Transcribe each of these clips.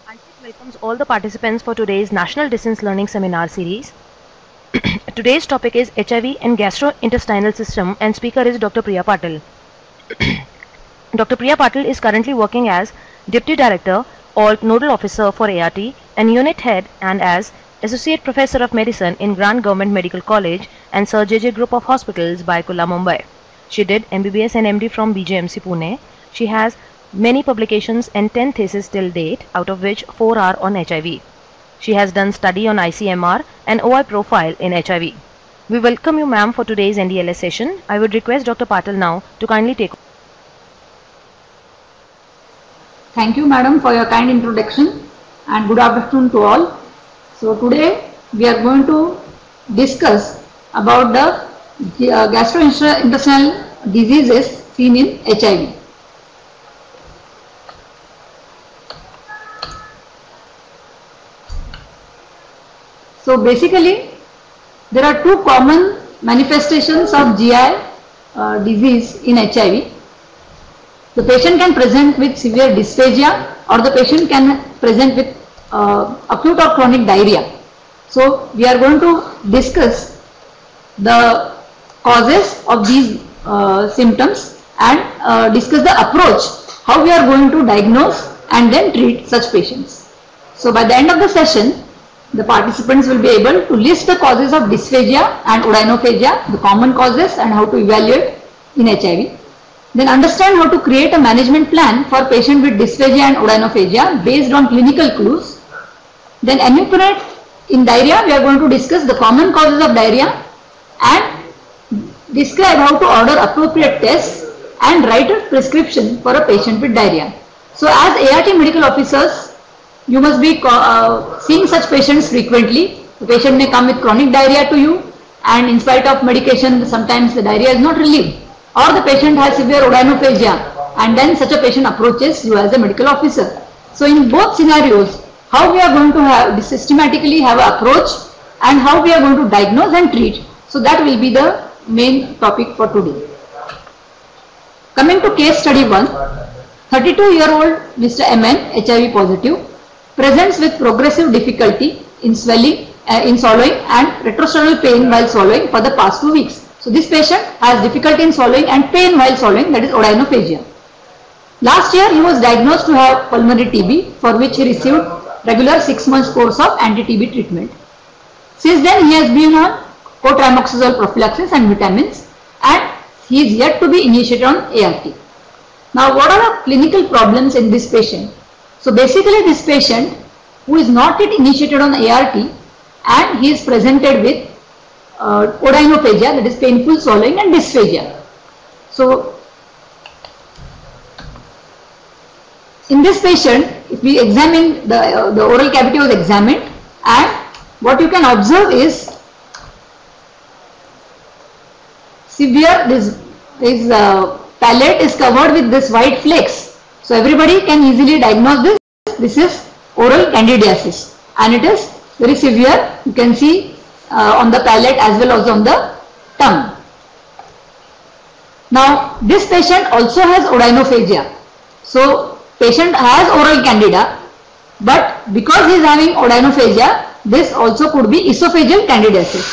ITECH welcomes all the participants for today's National Distance Learning Seminar series. Today's topic is HIV and Gastrointestinal System, and speaker is Dr. Priya Patil. Dr. Priya Patil is currently working as Deputy Director or Nodal Officer for ART and Unit Head, and as Associate Professor of Medicine in Grand Government Medical College and Sir JJ Group of Hospitals, Baikula, Mumbai. She did MBBS and MD from BJMC Pune. She has many publications and 10 theses till date, out of which 4 are on HIV. She has done study on ICMR and OI profile in HIV. We welcome you, ma'am, for today's NDLS session. I would request Dr. Patil now to kindly take. Thank you, madam, for your kind introduction, and good afternoon to all. So today we are going to discuss about the gastrointestinal diseases seen in HIV. So basically there are two common manifestations of GI disease in HIV. The patient can present with severe dysphagia, or the patient can present with acute or chronic diarrhea. So we are going to discuss the causes of these symptoms and discuss the approach, how we are going to diagnose and then treat such patients. So by the end of the session, the participants will be able to list the causes of dysphagia and odynophagia, the common causes, and how to evaluate in HIV. Then understand how to create a management plan for patient with dysphagia and odynophagia based on clinical clues. Then enumerate in diarrhea, we are going to discuss the common causes of diarrhea and describe how to order appropriate tests and write a prescription for a patient with diarrhea. So as ART medical officers, you must be seeing such patients frequently. The patient may come with chronic diarrhea to you, and in spite of medication, sometimes the diarrhea is not relieved, or the patient has severe odynophagia, and then such a patient approaches you as a medical officer. So in both scenarios, how we are going to have systematically have an approach and how we are going to diagnose and treat. So that will be the main topic for today. Coming to case study 1, 32-year-old Mr. MN, HIV positive, presents with progressive difficulty in swelling, in swallowing and retrosternal pain while swallowing for the past 2 weeks. So this patient has difficulty in swallowing and pain while swallowing, that is odynophagia. Last year he was diagnosed to have pulmonary TB, for which he received regular 6 months course of anti-TB treatment. Since then he has been on cotrimoxazole prophylaxis and vitamins, and he is yet to be initiated on ART. Now what are the clinical problems in this patient? So basically this patient who is not yet initiated on ART and he is presented with odynophagia, that is painful swallowing, and dysphagia. So in this patient, if we examine the oral cavity was examined, and what you can observe is severe, his palate is covered with this white flakes. So everybody can easily diagnose this. This is oral candidiasis, and it is very severe. You can see on the palate as well as on the tongue. Now this patient also has odynophagia. So patient has oral candida, but because he is having odynophagia, this also could be esophageal candidiasis.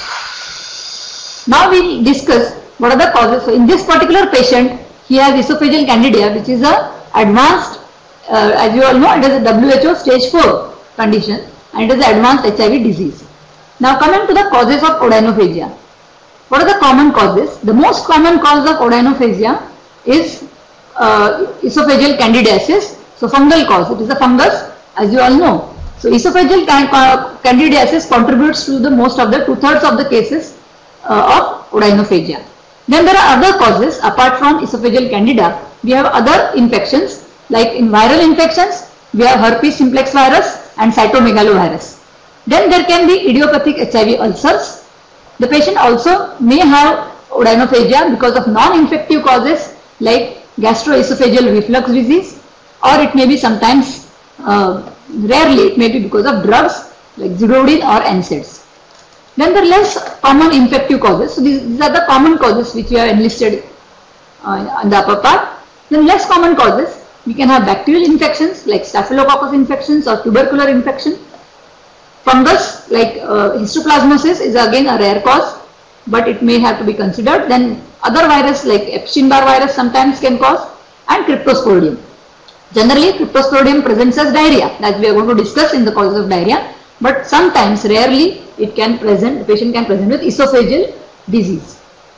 So now we discuss what are the causes. So in this particular patient, he has esophageal candida, which is a advanced, as you all know, it is a WHO stage 4 condition, and it is an advanced HIV disease. Now coming to the causes of odynophagia. What are the common causes? The most common cause of odynophagia is esophageal candidiasis. So fungal cause, it is a fungus, as you all know. So esophageal candidiasis contributes to the most of the 2/3 of the cases of odynophagia. Then there are other causes apart from esophageal candida. We have other infections, like in viral infections, we have herpes simplex virus and cytomegalovirus. Then there can be idiopathic HIV ulcers. The patient also may have odynophagia because of non-infective causes like gastroesophageal reflux disease, or it may be sometimes, rarely it may be because of drugs like Zidodin or NSAIDs. Then there are less common infective causes. So these are the common causes which we have enlisted on the upper part. Then less common causes, we can have bacterial infections like staphylococcus infections or tubercular infection. Fungus like histoplasmosis is again a rare cause, but it may have to be considered. Then other virus like Epstein-Barr virus sometimes can cause, and cryptosporidium. Generally, cryptosporidium presents as diarrhea, as we are going to discuss in the causes of diarrhea, but sometimes, rarely, it can present, the patient can present with esophageal disease.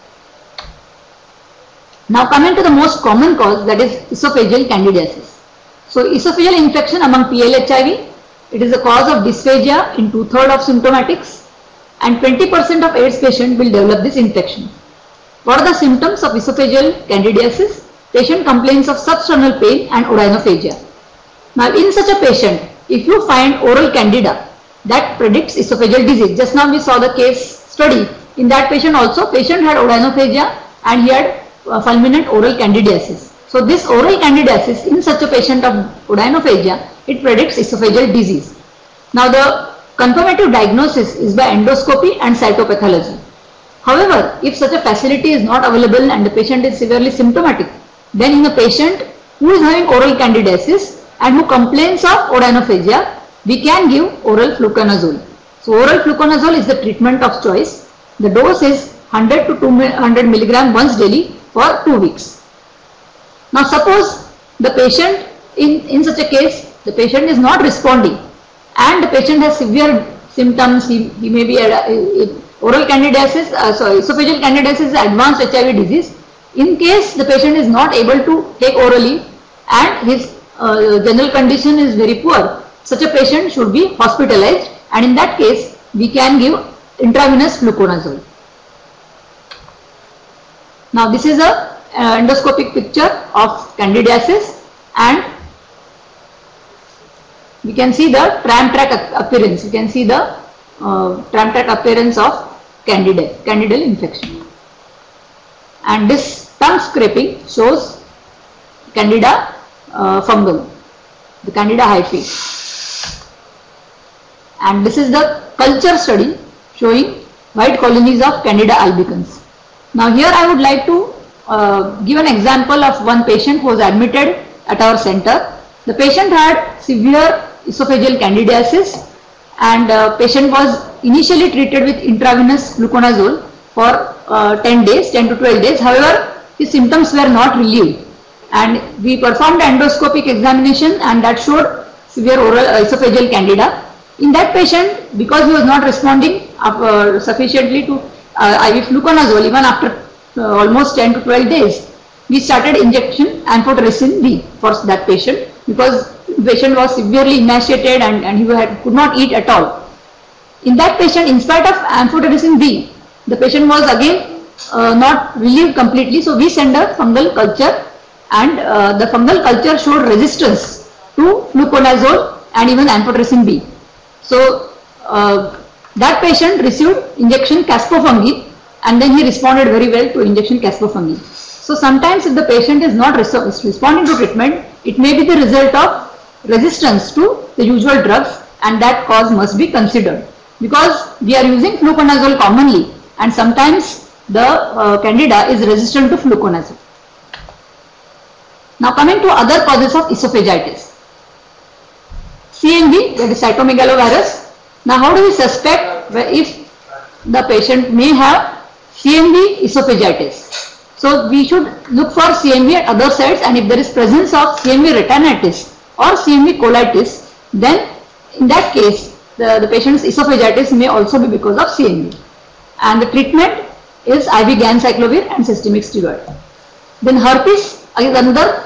Now coming to the most common cause, that is esophageal candidiasis. So esophageal infection among PL-HIV, it is a cause of dysphagia in 2/3 of symptomatics, and 20% of AIDS patients will develop this infection. What are the symptoms of esophageal candidiasis? Patient complains of substernal pain and odynophagia. Now in such a patient, if you find oral candida, that predicts esophageal disease. Just now we saw the case study. In that patient also, patient had odynophagia and he had fulminant oral candidiasis. So this oral candidiasis in such a patient of odynophagia, it predicts esophageal disease. Now the confirmative diagnosis is by endoscopy and cytopathology. However, if such a facility is not available and the patient is severely symptomatic, then in a patient who is having oral candidiasis and who complains of odynophagia, we can give oral fluconazole. So oral fluconazole is the treatment of choice. The dose is 100 to 200 milligram once daily for 2 weeks. Now suppose the patient in such a case, the patient is not responding and the patient has severe symptoms, he may be oral candidiasis, esophageal candidiasis is advanced HIV disease. In case the patient is not able to take orally and his general condition is very poor, such a patient should be hospitalized, and in that case we can give intravenous fluconazole. Now this is a endoscopic picture of candidiasis, and we can see the tram track appearance. You can see the tram track appearance of candidal infection, and this tongue scraping shows candida fungal, the candida hyphae, and this is the culture study showing white colonies of candida albicans. Now here I would like to give an example of one patient who was admitted at our center. The patient had severe esophageal candidiasis, and patient was initially treated with intravenous fluconazole for 10 days, 10 to 12 days. However, his symptoms were not relieved, and we performed endoscopic examination and that showed severe oral esophageal candida. In that patient, because he was not responding sufficiently to IV fluconazole even after almost 10 to 12 days, we started injection amphotericin B for that patient, because the patient was severely emaciated and he could not eat at all. In that patient, in spite of amphotericin B, the patient was again not relieved completely, so we sent a fungal culture, and the fungal culture showed resistance to fluconazole and even amphotericin B. So that patient received injection caspofungin, and then he responded very well to injection caspofungin. So sometimes if the patient is not responding to treatment, it may be the result of resistance to the usual drugs, and that cause must be considered, because we are using fluconazole commonly and sometimes the candida is resistant to fluconazole. Now coming to other causes of esophagitis. CMV, that is cytomegalovirus. Now how do we suspect if the patient may have CMV esophagitis? So we should look for CMV at other sites, and if there is presence of CMV retinitis or CMV colitis, then in that case the patient's esophagitis may also be because of CMV. And the treatment is IV ganciclovir and systemic steroid. Then herpes is another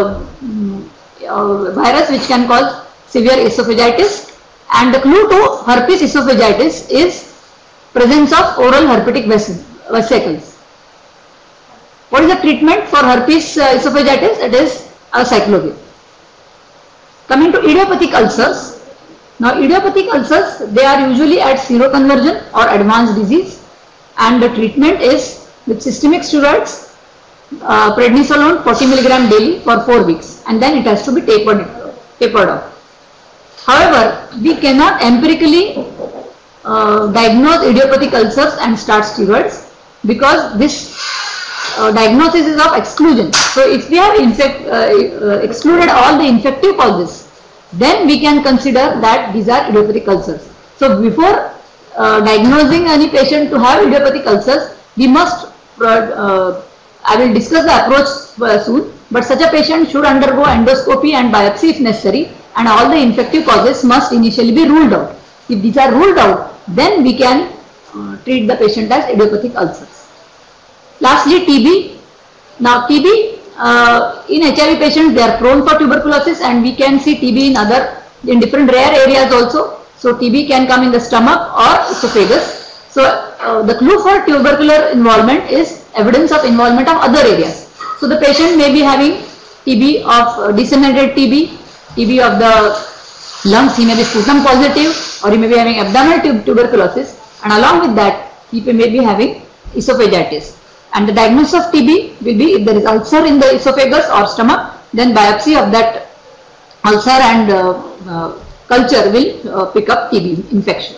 virus which can cause severe esophagitis, and the clue to herpes esophagitis is presence of oral herpetic vesicles. What is the treatment for herpes esophagitis? It is acyclovir. Coming to idiopathic ulcers. Now idiopathic ulcers, they are usually at seroconversion or advanced disease, and the treatment is with systemic steroids, prednisolone 40 mg daily for 4 weeks, and then it has to be tapered off. However, we cannot empirically diagnose idiopathic ulcers and start steroids, because this diagnosis is of exclusion. So if we have excluded all the infective causes, then we can consider that these are idiopathic ulcers. So before diagnosing any patient to have idiopathic ulcers, we must, I will discuss the approach soon, but such a patient should undergo endoscopy and biopsy if necessary, and all the infective causes must initially be ruled out. If these are ruled out, then we can treat the patient as idiopathic ulcers. Lastly, TB. Now TB, in HIV patients they are prone for tuberculosis, and we can see TB in different rare areas also. So TB can come in the stomach or esophagus. So the clue for tubercular involvement is evidence of involvement of other areas. So the patient may be having TB of disseminated TB, TB of the lungs, he may be sputum positive, or he may be having abdominal tuberculosis, and along with that he may be having esophagitis. And the diagnosis of TB will be if there is ulcer in the esophagus or stomach, then biopsy of that ulcer and culture will pick up TB infection.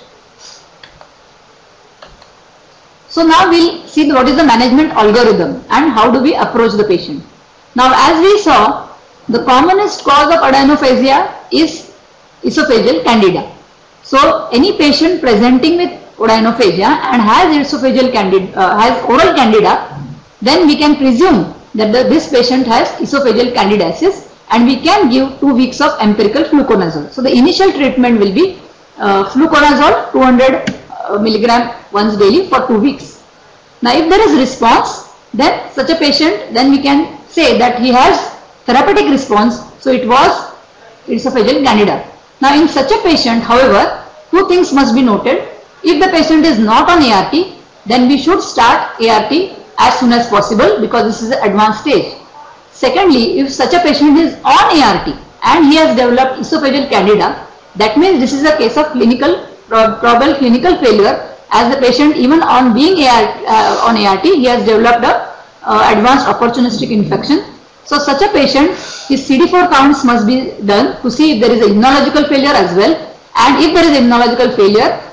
So now we'll see what is the management algorithm and how do we approach the patient. Now as we saw, the commonest cause of adenophagia is esophageal candida. So any patient presenting with adenophagia and has esophageal candida, has oral candida, then we can presume that this patient has esophageal candidiasis, and we can give 2 weeks of empirical fluconazole. So the initial treatment will be fluconazole 200 milligram once daily for 2 weeks. Now if there is response, then such a patient, then we can say that he has therapeutic response, so it was esophageal candida. Now in such a patient, however, 2 things must be noted. If the patient is not on ART, then we should start ART as soon as possible, because this is an advanced stage. Secondly, if such a patient is on ART and he has developed esophageal candida, that means this is a case of probable clinical failure, as the patient even on being on ART, he has developed a advanced opportunistic infection. So such a patient, his CD4 counts must be done to see if there is a immunological failure as well, and if there is immunological failure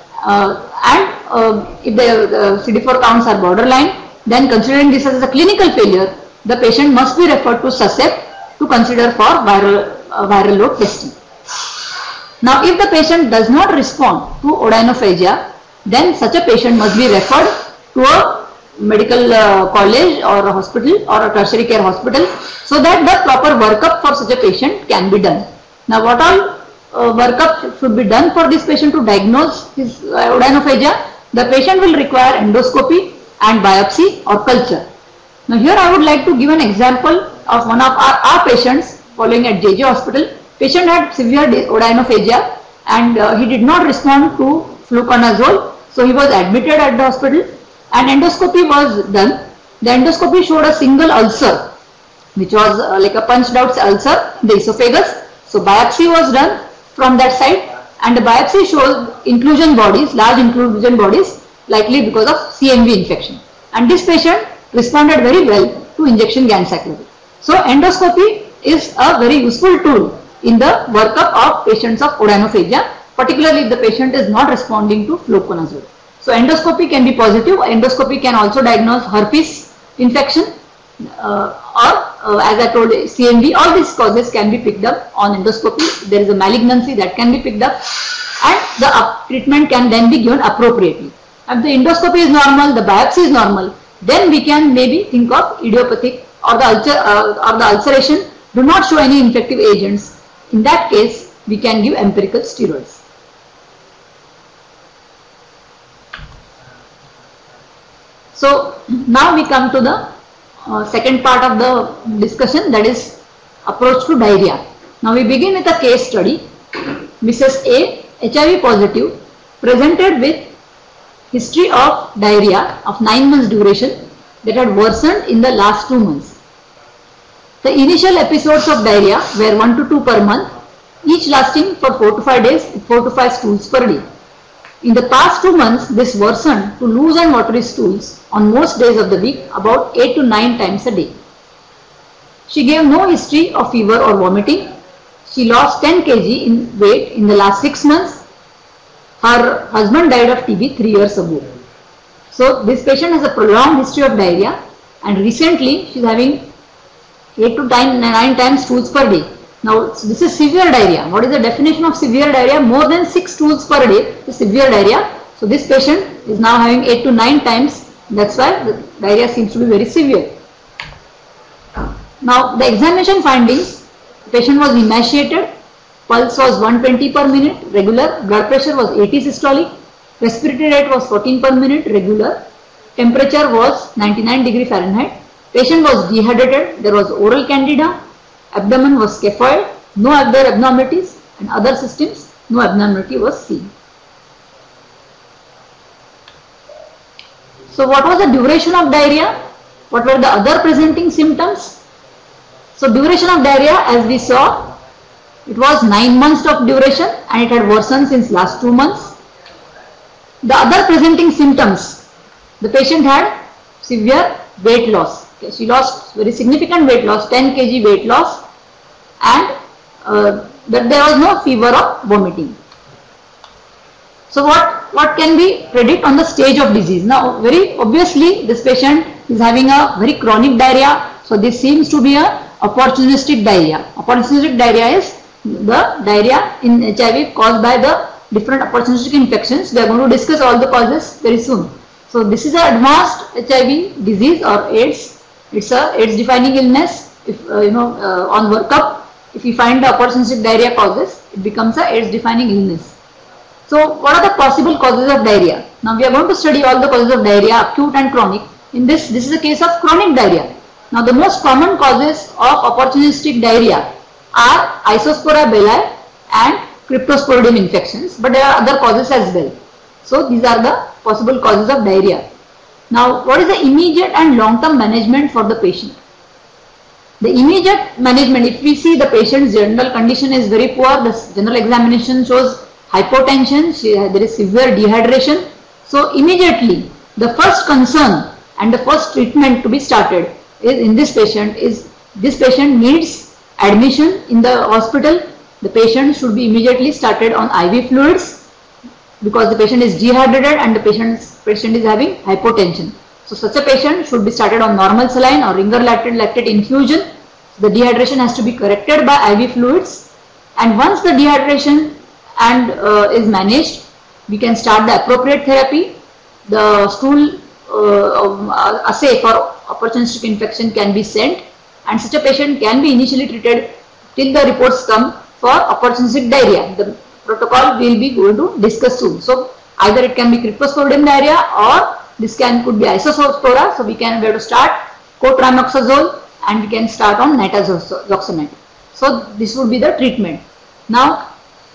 if the CD4 counts are borderline, then considering this as a clinical failure, the patient must be referred to SUSEP to consider for viral load testing. Now if the patient does not respond to adenophagia, then such a patient must be referred to a medical college or a hospital or a tertiary care hospital, so that the proper workup for such a patient can be done. Now what all workup should be done for this patient to diagnose his adenophagia? The patient will require endoscopy and biopsy or culture. Now here I would like to give an example of one of our patients following at JJ hospital. Patient had severe adenophagia and he did not respond to fluconazole, so he was admitted at the hospital and endoscopy was done. The endoscopy showed a single ulcer, which was like a punched out ulcer in the esophagus. So biopsy was done from that side, and the biopsy shows inclusion bodies, large inclusion bodies, likely because of CMV infection. And this patient responded very well to injection ganciclovir. So endoscopy is a very useful tool in the workup of patients of adenophagia, particularly if the patient is not responding to fluconazole. So endoscopy can be positive. Endoscopy can also diagnose herpes infection or as I told, CMV. All these causes can be picked up on endoscopy. There is a malignancy that can be picked up, and the treatment can then be given appropriately. If the endoscopy is normal, the biopsy is normal, then we can maybe think of idiopathic, or the ulceration do not show any infective agents. In that case, we can give empirical steroids. So now we come to the second part of the discussion, that is approach to diarrhea. Now we begin with a case study. Mrs. A, HIV positive, presented with history of diarrhea of 9 months duration that had worsened in the last 2 months. The initial episodes of diarrhea were 1 to 2 per month, each lasting for 4 to 5 days with 4 to 5 stools per day. In the past 2 months, this worsened to loose and watery stools on most days of the week, about 8 to 9 times a day. She gave no history of fever or vomiting. She lost 10 kg in weight in the last 6 months. Her husband died of TB 3 years ago. So this patient has a prolonged history of diarrhea, and recently she is having 8 to 9 times stools per day. Now this is severe diarrhea. What is the definition of severe diarrhea? More than 6 stools per day is severe diarrhea. So this patient is now having 8 to 9 times. That's why the diarrhea seems to be very severe. Now the examination findings, the patient was emaciated, pulse was 120 per minute regular, blood pressure was 80 systolic, respiratory rate was 14 per minute regular, temperature was 99 degree Fahrenheit, patient was dehydrated, there was oral candida, abdomen was scaphoid, no other abnormalities, and other systems, no abnormality was seen. So what was the duration of diarrhea? What were the other presenting symptoms? So duration of diarrhea, as we saw, it was 9 months of duration and it had worsened since last 2 months. The other presenting symptoms, the patient had severe weight loss. Okay, she lost very significant weight loss, 10 kg weight loss, and that there was no fever or vomiting. So what can we predict on the stage of disease? Now very obviously this patient is having a very chronic diarrhea. So this seems to be a opportunistic diarrhea. Opportunistic diarrhea is the diarrhea in HIV caused by the different opportunistic infections. We are going to discuss all the causes very soon. So this is an advanced HIV disease or AIDS. It's a AIDS defining illness. If on workup, if we find the opportunistic diarrhea causes, it becomes a AIDS defining illness. So what are the possible causes of diarrhea? Now we are going to study all the causes of diarrhea, acute and chronic. In this is a case of chronic diarrhea. Now the most common causes of opportunistic diarrhea are Isospora belli and Cryptosporidium infections, but there are other causes as well. So these are the possible causes of diarrhea. Now what is the immediate and long-term management for the patient? The immediate management, if we see the patient's general condition is very poor, the general examination shows hypotension, there is severe dehydration. So immediately the first concern and the first treatment to be started is in this patient is this patient needs admission in the hospital. The patient should be immediately started on IV fluids because the patient is dehydrated and the patient is having hypotension. So such a patient should be started on normal saline or ringer lactate infusion. The dehydration has to be corrected by IV fluids, and once the dehydration is managed, we can start the appropriate therapy. The stool assay for opportunistic infection can be sent, and such a patient can be initially treated till the reports come for opportunistic diarrhea. The protocol we will be going to discuss soon. So either it can be Cryptosporidium diarrhea or this could be Isospora. So we have to start cotrimoxazole and we can start on nitazoxanide. So this would be the treatment. Now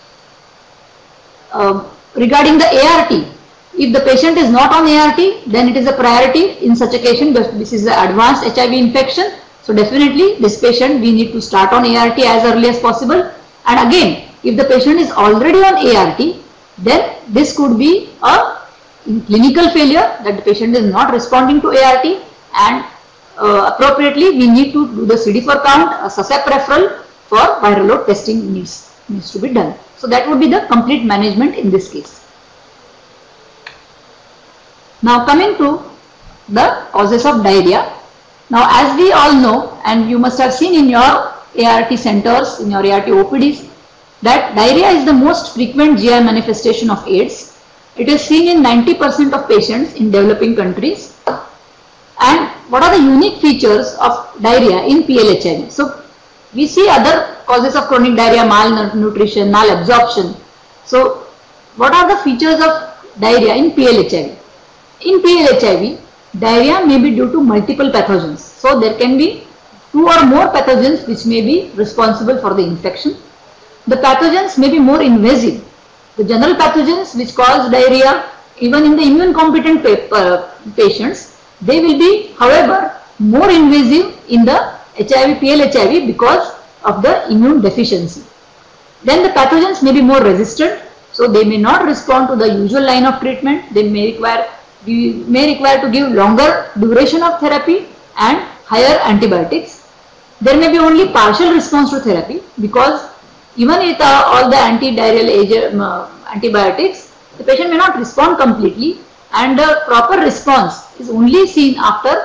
regarding the ART, if the patient is not on ART, then it is a priority in such a case. This is the advanced HIV infection. So definitely this patient we need to start on ART as early as possible. And again, if the patient is already on ART, then this could be a clinical failure that the patient is not responding to ART, and appropriately we need to do the CD4 count, a suscept referral for viral load testing needs to be done. So that would be the complete management in this case. Now coming to the causes of diarrhea. Now as we all know, and you must have seen in your ART centers, in your ART OPDs, that diarrhea is the most frequent GI manifestation of AIDS. It is seen in 90% of patients in developing countries. And what are the unique features of diarrhea in PL-HIV? So we see other causes of chronic diarrhea, malnutrition, malabsorption. So what are the features of diarrhea in PL-HIV? In PL-HIV, diarrhea may be due to multiple pathogens. So there can be 2 or more pathogens which may be responsible for the infection. The pathogens may be more invasive. The general pathogens which cause diarrhea, even in the immune competent patients, they will be, however, more invasive in the HIV, PL-HIV because of the immune deficiency. Then the pathogens may be more resistant, so they may not respond to the usual line of treatment. They may require, we may require to give longer duration of therapy and higher antibiotics. There may be only partial response to therapy because even with all the antidiarrheal antibiotics, the patient may not respond completely, and the proper response is only seen after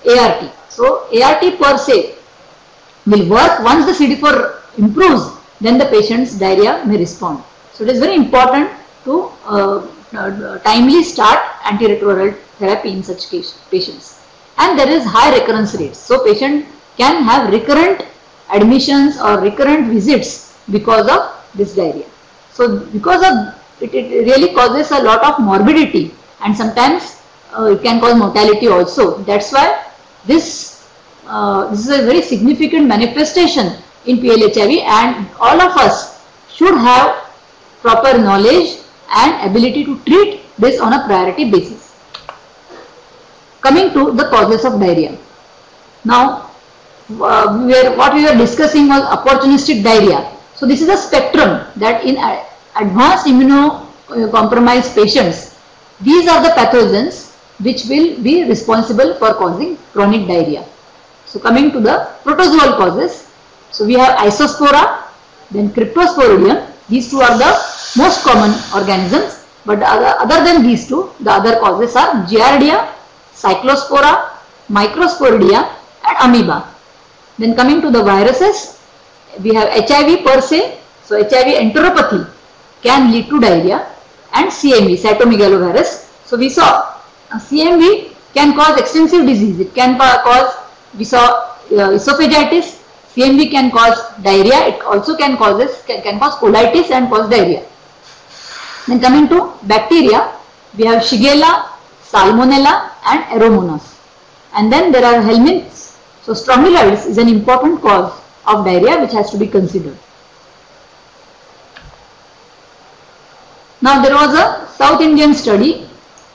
ART. So ART per se will work once the CD4 improves, then the patient's diarrhea may respond. So it is very important to timely start antiretroviral therapy in such patients. And there is high recurrence rates. So patient can have recurrent admissions or recurrent visits because of this diarrhea. So because of it really causes a lot of morbidity, and sometimes it can cause mortality also. That's why this is a very significant manifestation in PL-HIV, and all of us should have proper knowledge and ability to treat this on a priority basis. Coming to the causes of diarrhea. Now, what we were discussing was opportunistic diarrhea. So this is a spectrum that in advanced immunocompromised patients, these are the pathogens which will be responsible for causing chronic diarrhea. So coming to the protozoal causes, so we have isospora, then cryptosporidium. These two are the most common organisms, but other than these two, the other causes are giardia, cyclospora, microsporidia and amoeba. Then coming to the viruses, we have HIV per se. So HIV enteropathy can lead to diarrhea, and CMV, cytomegalovirus. So we saw CMV can cause extensive disease. It can cause, we saw esophagitis. CMV can cause diarrhea. It also can cause colitis and cause diarrhea. Then coming to bacteria, we have Shigella, Salmonella and Aeromonas. And then there are helminths. So strongyloids is an important cause of diarrhea which has to be considered. Now there was a South Indian study,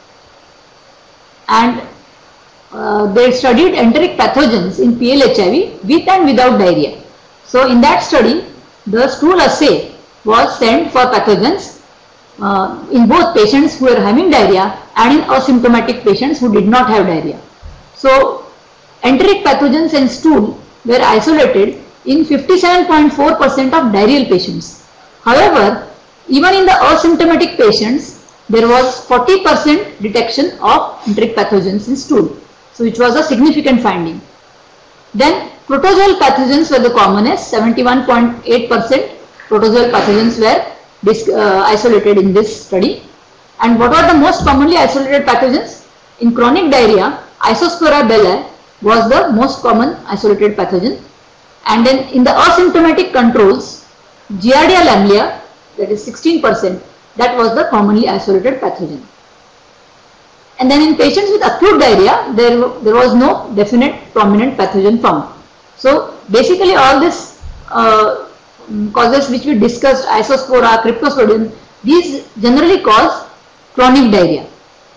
and they studied enteric pathogens in PL-HIV with and without diarrhea. So in that study, the stool assay was sent for pathogens in both patients who were having diarrhea and in asymptomatic patients who did not have diarrhea. So enteric pathogens in stool were isolated in 57.4% of diarrheal patients. However, even in the asymptomatic patients, there was 40% detection of enteric pathogens in stool, so which was a significant finding. Then protozoal pathogens were the commonest. 71.8% protozoal pathogens were isolated in this study. And what are the most commonly isolated pathogens? In chronic diarrhea, Isospora bellae was the most common isolated pathogen. And then in the asymptomatic controls, Giardia lamblia, that is 16%, that was the commonly isolated pathogen. And then in patients with acute diarrhea, there was no definite prominent pathogen found. So basically all this causes which we discussed, isospora, cryptosporidium, these generally cause chronic diarrhea.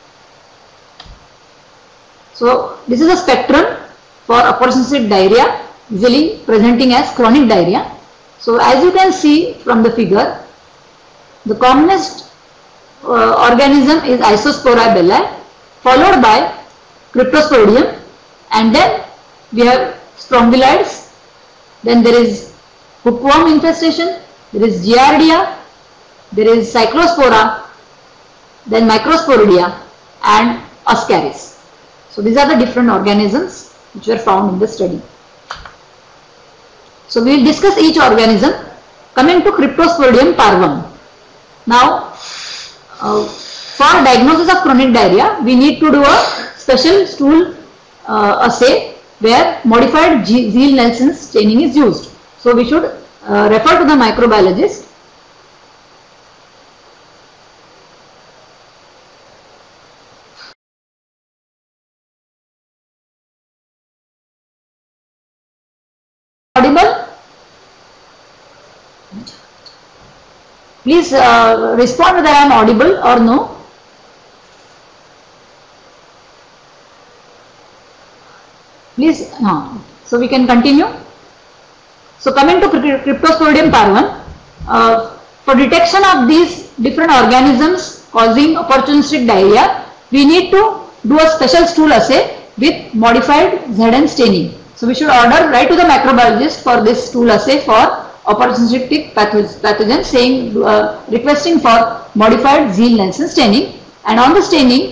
So this is a spectrum for opportunistic diarrhea, usually presenting as chronic diarrhea. So as you can see from the figure, the commonest organism is Isospora bellae, followed by Cryptosporidium, and then we have strongyloids, then there is hookworm infestation, there is Giardia, there is Cyclospora, then Microsporidia and Ascaris. So these are the different organisms which were found in the study. So we will discuss each organism. Coming to Cryptosporidium parvum. Now, for diagnosis of chronic diarrhea, we need to do a special stool assay where modified Ziehl-Neelsen staining is used. So we should refer to the microbiologist. Audible? Please respond whether I am audible or no. Please, so we can continue. So coming to Cryptosporidium parvum, for detection of these different organisms causing opportunistic diarrhea, we need to do a special stool assay with modified Zn staining. So we should write to the microbiologist for this stool assay for opportunistic pathogens, saying requesting for modified Ziehl-Neelsen staining, and on the staining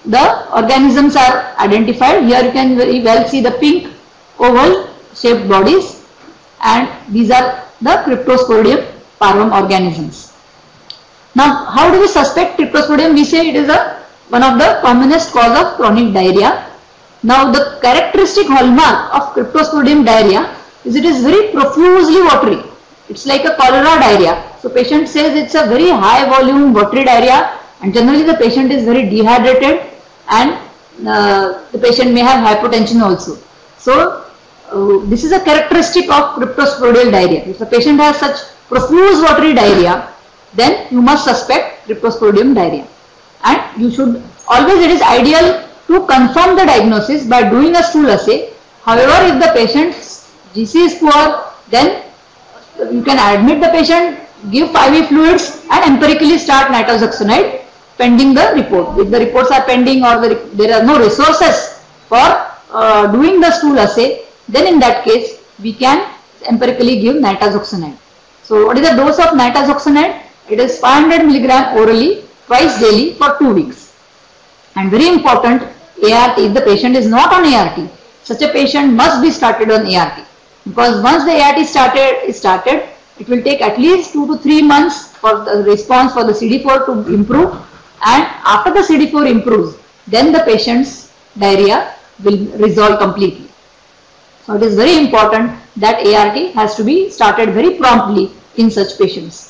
the organisms are identified. Here you can very well see the pink oval shaped bodies, and these are the Cryptosporidium parvum organisms. Now, how do we suspect Cryptosporidium? We say it is one of the commonest cause of chronic diarrhea. Now, the characteristic hallmark of Cryptosporidium diarrhea is it is very profusely watery. It's like a cholera diarrhea. So, patient says it's a very high volume watery diarrhea, and generally the patient is very dehydrated, and the patient may have hypotension also. So, this is a characteristic of cryptosporidial diarrhea. If the patient has such profuse watery diarrhea, then you must suspect cryptosporidium diarrhea. And you should always, it is ideal to confirm the diagnosis by doing a stool assay. However, if the patient's GC is poor, then you can admit the patient, give IV fluids, and empirically start nitazoxanide pending the report. If the reports are pending or there are no resources for doing the stool assay, then in that case we can empirically give nitazoxanide. So what is the dose of nitazoxanide? It is 500 mg orally twice daily for 2 weeks. And very important, ART, if the patient is not on ART, such a patient must be started on ART, because once the ART is started, it will take at least 2 to 3 months for the response for the CD4 to improve, and after the CD4 improves, then the patient's diarrhea will resolve completely. So it is very important that ART has to be started very promptly in such patients.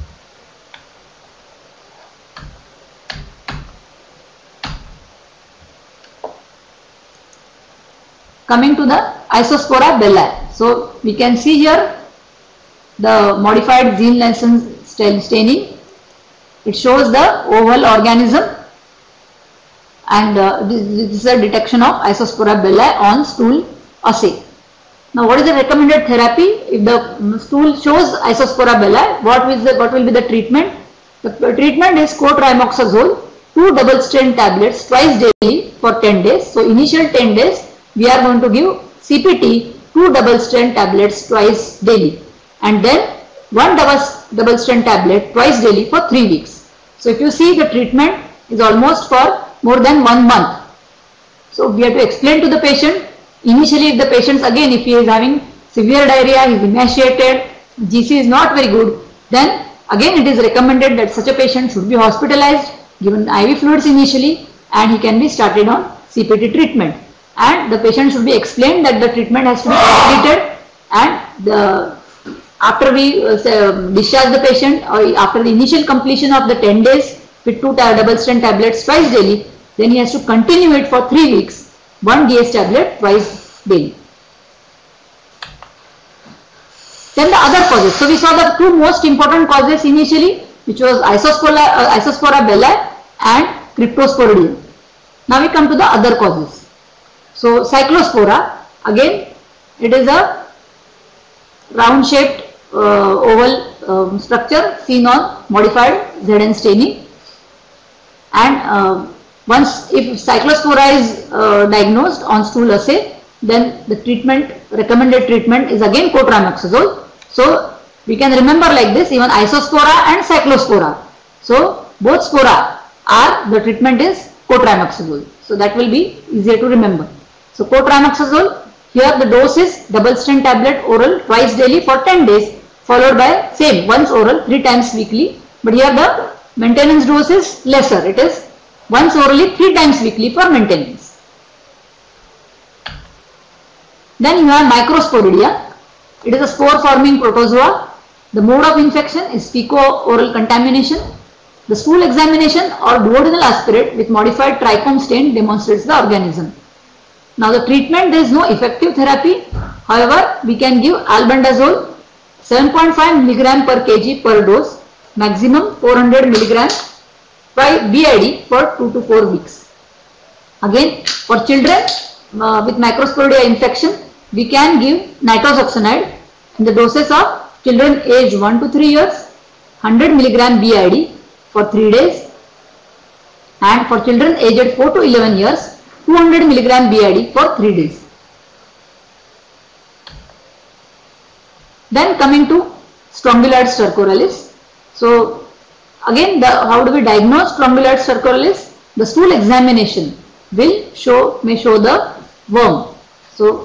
Coming to the Isospora belli. So we can see here the modified Ziehl-Neelsen staining. It shows the oval organism, and this is a detection of Isospora belli on stool assay. Now, what is the recommended therapy? If the stool shows Isospora belli, what will be the treatment? The treatment is cotrimoxazole, 2 double strength tablets twice daily for 10 days. So, initial 10 days we are going to give CPT, 2 double strength tablets twice daily, and then 1 double strength tablet twice daily for 3 weeks. So, if you see, the treatment is almost for more than 1 month. So, we have to explain to the patient. Initially, if the patient, again, if he is having severe diarrhea, he is emaciated, GC is not very good, then again it is recommended that such a patient should be hospitalized, given IV fluids initially, and he can be started on CPT treatment. And the patient should be explained that the treatment has to be completed, and after we discharge the patient, or after the initial completion of the 10 days with 2 double strength tablets twice daily, then he has to continue it for 3 weeks, 1 DS tablet twice daily. Then the other causes. So we saw the 2 most important causes initially, which was Isospora belli and Cryptosporidium. Now we come to the other causes. So Cyclospora, again it is a round shaped oval structure seen on modified ZN staining, and once if Cyclospora is diagnosed on stool assay, then the recommended treatment is again cotrimoxazole. So we can remember like this, even Isospora and Cyclospora. So both spora are, the treatment is cotrimoxazole. So that will be easier to remember. So cotrimoxazole, here the dose is double strength tablet oral twice daily for 10 days, followed by same once oral 3 times weekly. But here the maintenance dose is lesser. It is once orally 3 times weekly for maintenance. Then you have Microsporidia. It is a spore forming protozoa. The mode of infection is fecal-oral contamination. The stool examination or duodenal aspirate with modified trichome stain demonstrates the organism. Now the treatment, there is no effective therapy. However, we can give albendazole 7.5 mg per kg per dose, maximum 400 mg by BID for 2 to 4 weeks. Again, for children with Microsporidia infection, we can give nitazoxanide in the doses of children aged 1 to 3 years, 100 mg BID for 3 days, and for children aged 4 to 11 years, 200 mg BID for 3 days. Then coming to Strongyloides stercoralis. So again, how do we diagnose Strongyloides stercoralis? the stool examination may show the worm. So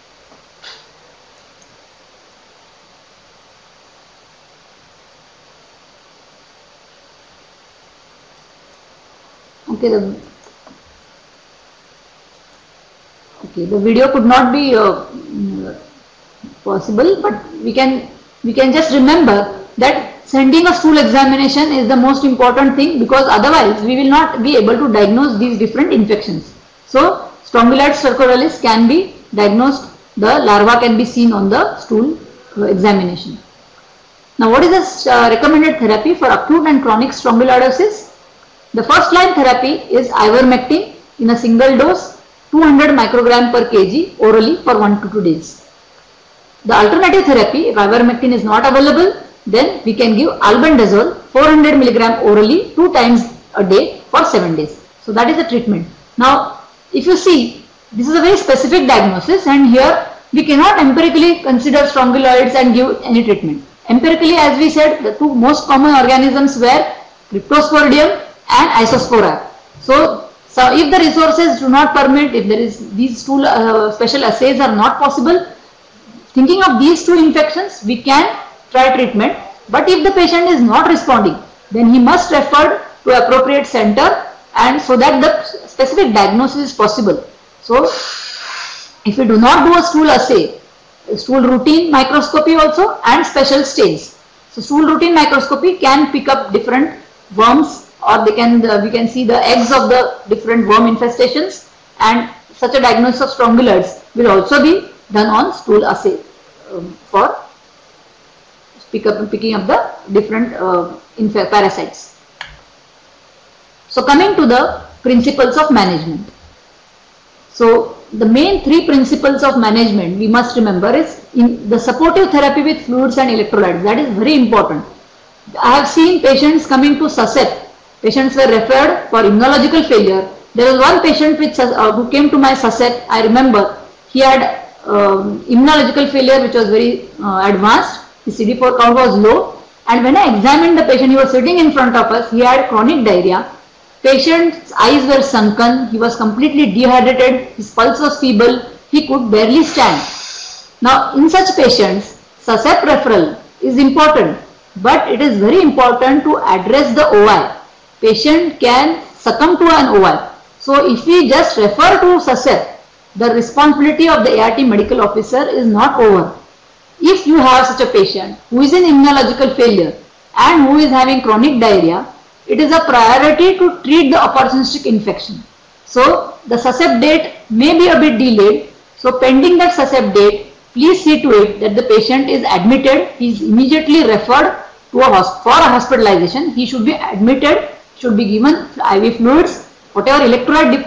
the video could not be possible, but we can just remember that sending a stool examination is the most important thing, because otherwise we will not be able to diagnose these different infections. So Strongyloides stercoralis can be diagnosed, the larva can be seen on the stool examination. Now what is the recommended therapy for acute and chronic strongyloidosis? The first line therapy is ivermectin in a single dose, 200 microgram per kg orally for 1 to 2 days. The alternative therapy, if ivermectin is not available, then we can give albendazole 400 milligram orally 2 times a day for 7 days. So that is the treatment. Now if you see, this is a very specific diagnosis, and here we cannot empirically consider strongyloids and give any treatment. Empirically, as we said, the two most common organisms were Cryptosporidium and Isospora. So if the resources do not permit, if there is these two special assays are not possible, thinking of these two infections, we can try treatment. But if the patient is not responding, then he must refer to appropriate center, and so that the specific diagnosis is possible. So if we do not do a stool assay, stool routine microscopy also and special stains. So stool routine microscopy can pick up different worms, or we can see the eggs of the different worm infestations, and such a diagnosis of strongyloids will also be done on stool assay for picking up the different parasites. So coming to the principles of management. So the main 3 principles of management we must remember is in the supportive therapy with fluids and electrolytes. That is very important. I have seen patients coming to SASEP. Patients were referred for immunological failure. There was one patient who came to my SASEP. I remember he had immunological failure which was very advanced. His CD4 count was low, and when I examined the patient, he was sitting in front of us. He had chronic diarrhea. Patient's eyes were sunken. He was completely dehydrated. His pulse was feeble. He could barely stand. Now, in such patients, SASEP referral is important, but it is very important to address the OI. Patient can succumb to an OI. So, if we just refer to SASEP, the responsibility of the ART medical officer is not over. If you have such a patient who is in immunological failure and who is having chronic diarrhea, it is a priority to treat the opportunistic infection. So the SASEP date may be a bit delayed. So pending that SASEP date, please see to it that the patient is admitted. He is immediately referred to for a hospitalization. He should be admitted, should be given IV fluids, whatever electrolyte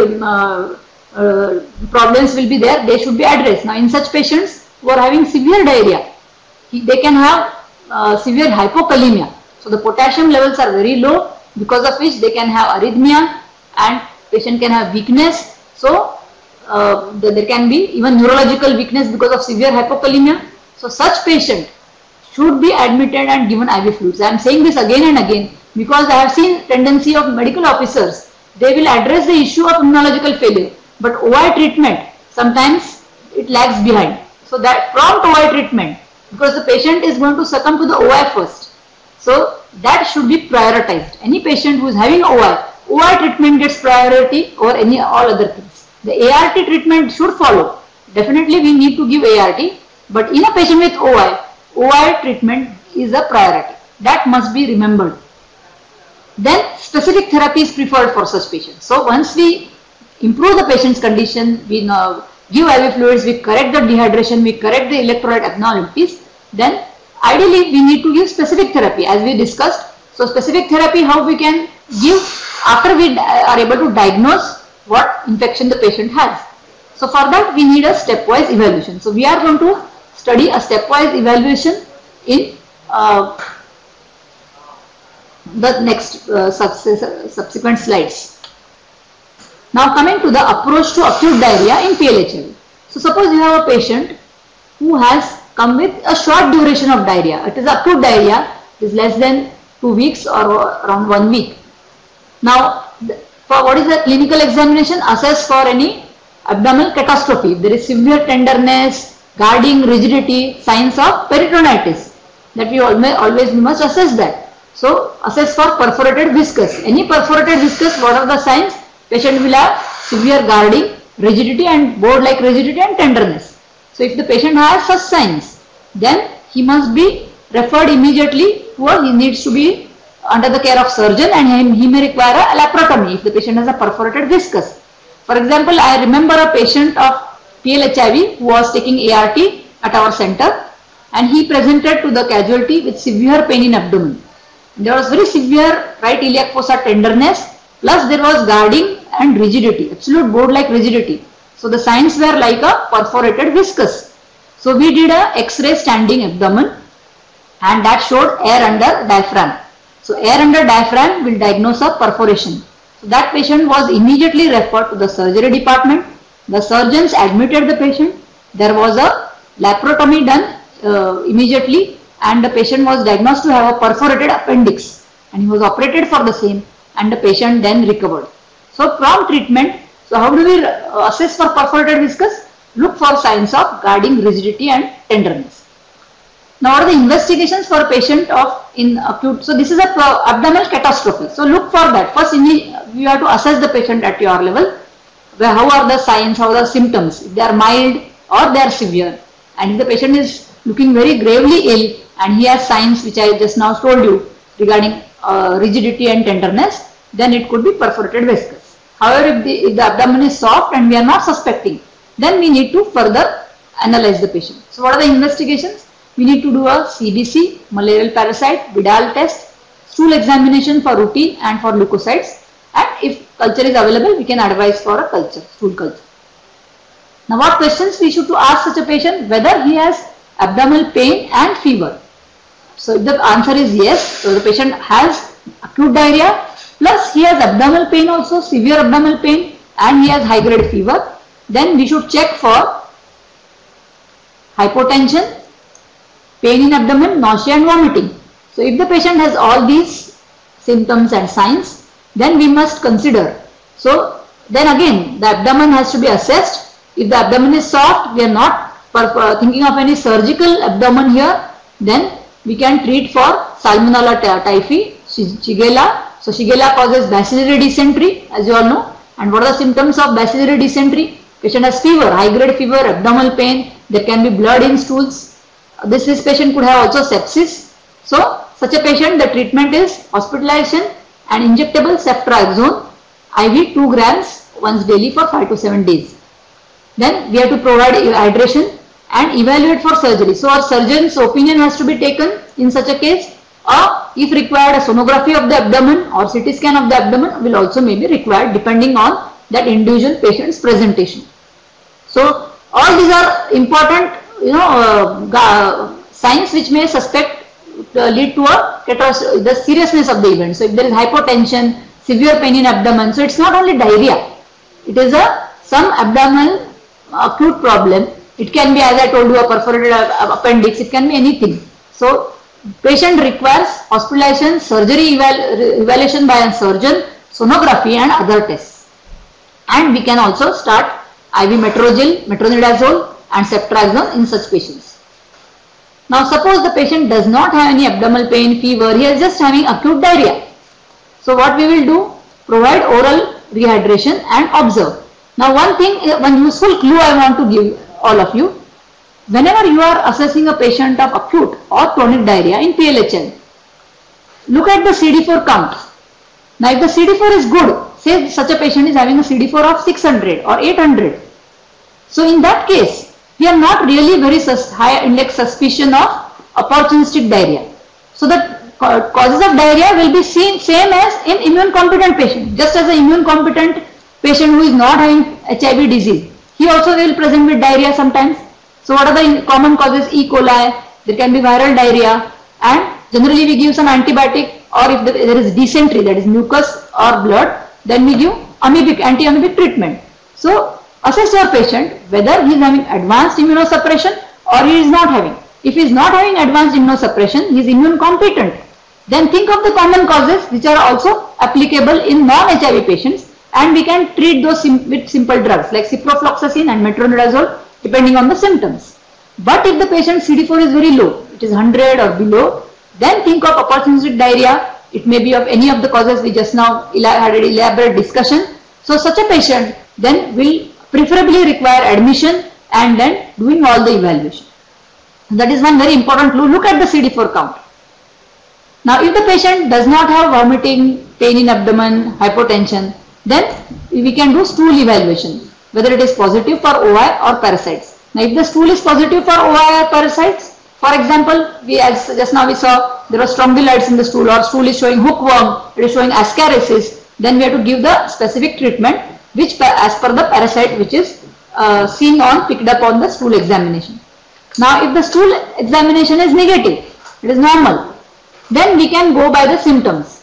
problems will be there, they should be addressed. Now in such patients who are having severe diarrhea, they can have severe hypokalemia. So the potassium levels are very low, because of which they can have arrhythmia and patient can have weakness. So there can be even neurological weakness because of severe hypokalemia. So such patient should be admitted and given IV fluids. I am saying this again and again because I have seen tendency of medical officers. They will address the issue of immunological failure, but OI treatment sometimes it lags behind. So that prompt OI treatment, because the patient is going to succumb to the OI first. So that should be prioritized. Any patient who is having OI treatment gets priority over all other things. The ART treatment should follow. Definitely we need to give ART, but in a patient with OI treatment is a priority. That must be remembered. Then specific therapy is preferred for such patients. So once we improve the patient's condition, we give IV fluids, we correct the dehydration, we correct the electrolyte abnormalities, then ideally we need to give specific therapy as we discussed. So specific therapy, how we can give after we are able to diagnose what infection the patient has. So for that we need a stepwise evaluation. So we are going to study a stepwise evaluation in the next subsequent slides. Now coming to the approach to acute diarrhea in PLHIV. So suppose you have a patient who has come with a short duration of diarrhea. It is acute diarrhea, it is less than 2 weeks or around 1 week. Now For what is the clinical examination? Assess for any abdominal catastrophe. If there is severe tenderness, guarding, rigidity, signs of peritonitis, that we always must assess that. So assess for perforated viscous. Any perforated viscous, what are the signs? Patient will have severe guarding, rigidity and board-like rigidity and tenderness. So if the patient has such signs, then he must be referred immediately he needs to be under the care of surgeon, and he may require a laparotomy if the patient has a perforated viscous. For example, I remember a patient of PL-HIV who was taking ART at our center, and he presented to the casualty with severe pain in abdomen. There was very severe right iliac fossa tenderness, plus there was guarding and rigidity, absolute board-like rigidity. So the signs were like a perforated viscous. So we did a X-ray standing abdomen, and that showed air under diaphragm. So air under diaphragm will diagnose a perforation. So that patient was immediately referred to the surgery department. The surgeons admitted the patient. There was a laparotomy done immediately, and the patient was diagnosed to have a perforated appendix, and he was operated for the same, and the patient then recovered. So prompt treatment. So how do we assess for perforated viscous? Look for signs of guarding, rigidity and tenderness. Now what are the investigations for a patient in acute? So this is a abdominal catastrophe. So look for that. First you have to assess the patient at your level. How are the signs, how are the symptoms, if they are mild or they are severe. And if the patient is looking very gravely ill and he has signs which I just now told you regarding rigidity and tenderness, then it could be perforated viscous. However, if the abdomen is soft and we are not suspecting, then we need to further analyze the patient. So what are the investigations? We need to do a CBC, malarial parasite, Vidal test, stool examination for routine and for leukocytes, and if culture is available, we can advise for a culture, stool culture. Now what questions we should to ask such a patient? Whether he has abdominal pain and fever. So if the answer is yes, so the patient has acute diarrhea, plus he has abdominal pain also, severe abdominal pain, and he has high grade fever, then we should check for hypotension, pain in abdomen, nausea and vomiting. So if the patient has all these symptoms and signs, then we must consider. So then again the abdomen has to be assessed. If the abdomen is soft, we are not thinking of any surgical abdomen here, then we can treat for Salmonella typhi, Shigella. So Shigella causes bacillary dysentery, as you all know. And what are the symptoms of bacillary dysentery? Patient has fever, high grade fever, abdominal pain, there can be blood in stools. This patient could have also sepsis. So such a patient, the treatment is hospitalization and injectable ceftriaxone IV 2 grams once daily for 5 to 7 days. Then we have to provide hydration and evaluate for surgery. So our surgeon's opinion has to be taken in such a case, or if required a sonography of the abdomen or CT scan of the abdomen will also may be required depending on that individual patient's presentation. So all these are important signs which may suspect lead to the seriousness of the event. So if there is hypotension, severe pain in abdomen, so it's not only diarrhea, it is some abdominal acute problem. It can be, as I told you, a perforated appendix, it can be anything. So patient requires hospitalization, surgery evaluation by a surgeon, sonography and other tests. And we can also start IV metronidazole and ceftriaxone in such patients. Now suppose the patient does not have any abdominal pain, fever, he is just having acute diarrhea. So what we will do? Provide oral rehydration and observe. Now one useful clue I want to give all of you. Whenever you are assessing a patient of acute or chronic diarrhea in PLHL, look at the CD4 count. Now if the CD4 is good, say such a patient is having a CD4 of 600 or 800. So in that case, we are not really very high index suspicion of opportunistic diarrhea. So the causes of diarrhea will be same as in immune competent patient. Just as an immune competent patient who is not having HIV disease, he also will present with diarrhea sometimes. So what are the common causes? E. coli, there can be viral diarrhea, and generally we give some antibiotic, or if there is dysentery, that is mucus or blood, then we give anti-amoebic treatment. So assess your patient whether he is having advanced immunosuppression or he is not having. If he is not having advanced immunosuppression, he is immune competent. Then think of the common causes which are also applicable in non-HIV patients, and we can treat those with simple drugs like ciprofloxacin and metronidazole depending on the symptoms. But if the patient's CD4 is very low, it is 100 or below, then think of opportunistic diarrhea. It may be of any of the causes we just now had an elaborate discussion. So such a patient then will preferably require admission and then doing all the evaluation. That is one very important clue. Look at the CD4 count. Now if the patient does not have vomiting, pain in abdomen, hypotension, then we can do stool evaluation, whether it is positive for OI or parasites. Now if the stool is positive for OI or parasites, for example, as just now we saw there were strongyloids in the stool, or stool is showing hookworm, it is showing ascariasis, then we have to give the specific treatment which as per the parasite which is picked up on the stool examination. Now if the stool examination is negative, it is normal, then we can go by the symptoms.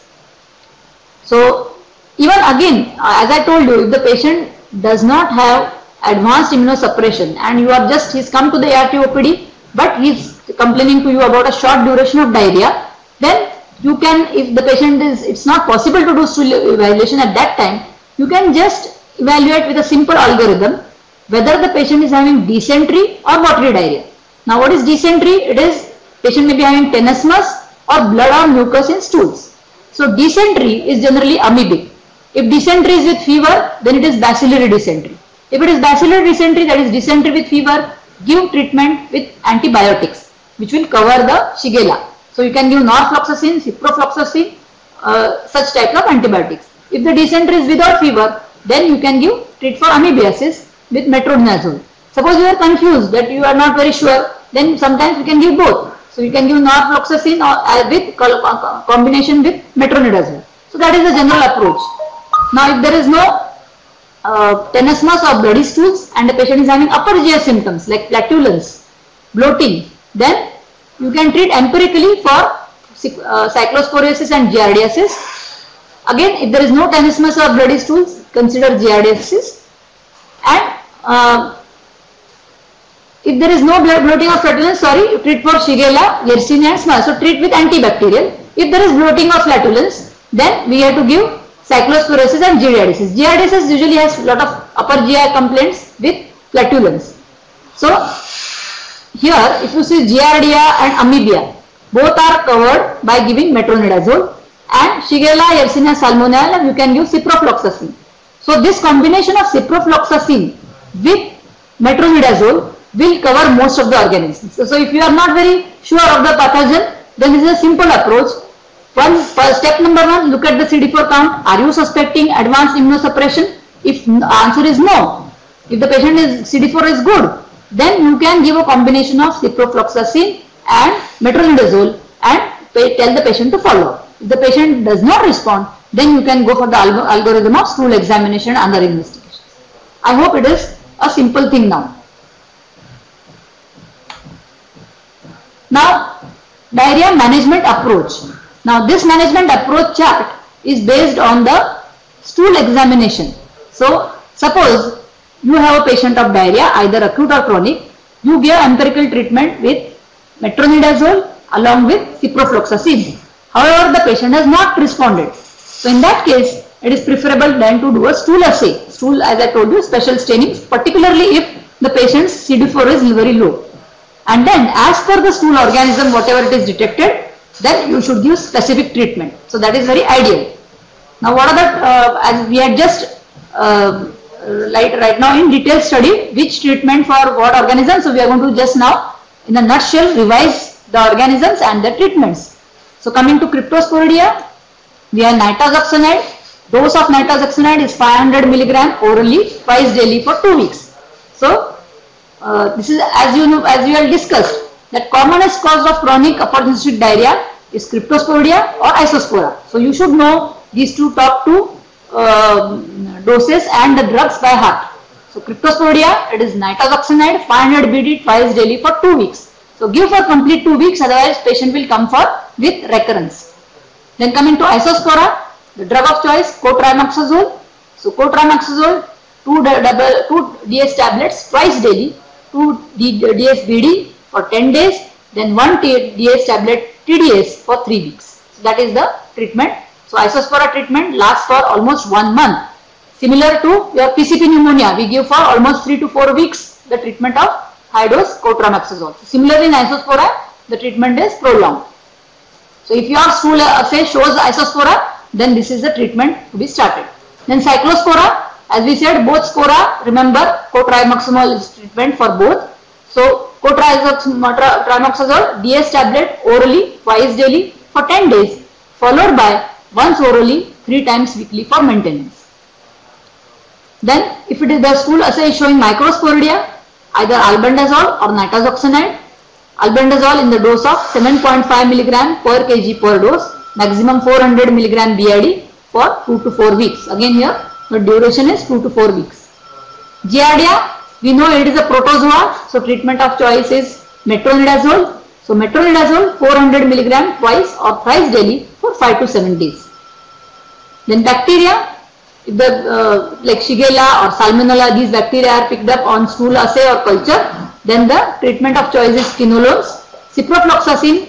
So even again, as I told you, if the patient does not have advanced immunosuppression and he's come to the ART OPD, but he's complaining to you about a short duration of diarrhea, then you can, if the patient it's not possible to do stool evaluation at that time, you can just evaluate with a simple algorithm whether the patient is having dysentery or watery diarrhea. Now what is dysentery? It is patient may be having tenesmus or blood or mucus in stools. So dysentery is generally amoebic. If dysentery is with fever, then it is bacillary dysentery. If it is bacillary dysentery, that is dysentery with fever, give treatment with antibiotics which will cover the Shigella. So you can give norfloxacin, ciprofloxacin, such type of antibiotics. If the dysentery is without fever, then you can treat for amoebiasis with metronidazole. Suppose you are confused, that you are not very sure, then sometimes you can give both. So you can give norfloxacin or with combination with metronidazole. So that is the general approach. Now if there is no tenesmus or bloody stools and the patient is having upper GI symptoms like flatulence, bloating, then you can treat empirically for cyclosporiasis and giardiasis. Again, if there is no tenesmus or bloody stools, consider giardiasis. And if there is no bloating or flatulence, treat for Shigella, Yersinia and small. So treat with antibacterial. If there is bloating or flatulence, then we have to give cyclosporiasis and giardiasis. Giardiasis usually has a lot of upper GI complaints with flatulence. So here, if you see giardia and amoebia, both are covered by giving metronidazole, and Shigella, Yersinia, Salmonella, you can give ciprofloxacin. So this combination of ciprofloxacin with metronidazole will cover most of the organisms. So if you are not very sure of the pathogen, then this is a simple approach. Step number 1, look at the CD4 count. Are you suspecting advanced immunosuppression? If the answer is no, if the patient CD4 is good, then you can give a combination of ciprofloxacin and metronidazole and tell the patient to follow. If the patient does not respond, then you can go for the algorithm of stool examination and other investigations. I hope it is a simple thing now. Now, diarrhea management approach. Now, this management approach chart is based on the stool examination. So, suppose you have a patient of diarrhea, either acute or chronic, you give empirical treatment with metronidazole along with ciprofloxacin. However, the patient has not responded. So, in that case, it is preferable then to do a stool assay. Stool, as I told you, special staining, particularly if the patient's CD4 is very low. And then, as per the stool organism, whatever it is detected, then you should give specific treatment. So, that is very ideal. Now, what are the, as we had just right now in detail study which treatment for what organism. So, we are going to just now in a nutshell revise the organisms and the treatments. So, coming to cryptosporidia, we have nitazoxanide. Dose of nitazoxanide is 500 mg orally twice daily for 2 weeks. So, this is as you know, as we have discussed, that commonest cause of chronic opportunistic diarrhea is cryptosporidia or isospora. So, you should know these top two doses and the drugs by heart. So, cryptosporidia, it is nitazoxanide 500 BD twice daily for 2 weeks. So, give for complete 2 weeks, otherwise patient will come for with recurrence. Then coming to isospora, the drug of choice cotrimoxazole. So, cotrimoxazole 2 DS tablets twice daily, 2 DS BD for 10 days, then 1 DS tablet TDS for 3 weeks. So, that is the treatment. So, isospora treatment lasts for almost 1 month. Similar to your PCP pneumonia, we give for almost 3 to 4 weeks the treatment of high dose cotrimoxazole. So similarly in isospora, the treatment is prolonged. So if your stool assay shows isospora, then this is the treatment to be started. Then cyclospora, as we said, both spora, remember cotrimoxazole is treatment for both. So cotrimoxazole DS tablet orally twice daily for 10 days, followed by once orally 3 times weekly for maintenance. Then if it is the stool assay is showing microsporidia, either albendazole or nitazoxanide. Albendazole in the dose of 7.5 mg per kg per dose, maximum 400 mg BID for 2 to 4 weeks. Again here the duration is 2 to 4 weeks. Giardia, we know it is a protozoa, so treatment of choice is metronidazole. So metronidazole 400 mg twice or thrice daily for 5 to 7 days. Then bacteria, if the like Shigella or Salmonella, these bacteria are picked up on stool assay or culture, then the treatment of choice is quinolones, ciprofloxacin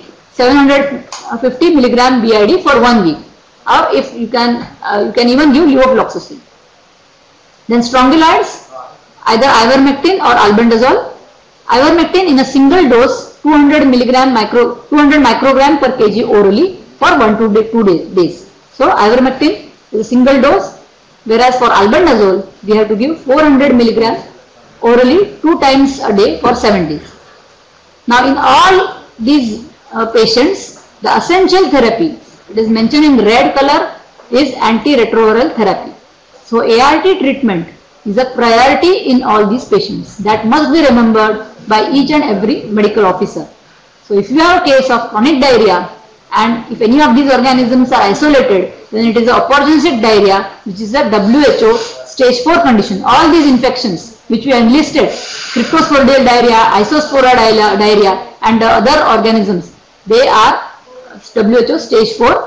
750 mg BID for 1 week, or if you can even give levofloxacin. Then strongyloids, either ivermectin or albendazole. Ivermectin in a single dose 200 microgram per kg orally for 1 to 2 days. So ivermectin is a single dose, whereas for albendazole we have to give 400 mg orally 2 times a day for 7 days. Now in all these patients, the essential therapy, it is mentioned in red color, is antiretroviral therapy. So ART treatment is a priority in all these patients. That must be remembered by each and every medical officer. So if you have a case of chronic diarrhea and if any of these organisms are isolated, then it is an opportunistic diarrhea, which is a WHO stage 4 condition. All these infections which we enlisted, cryptosporidial diarrhea, isospora diarrhea and other organisms, they are WHO stage 4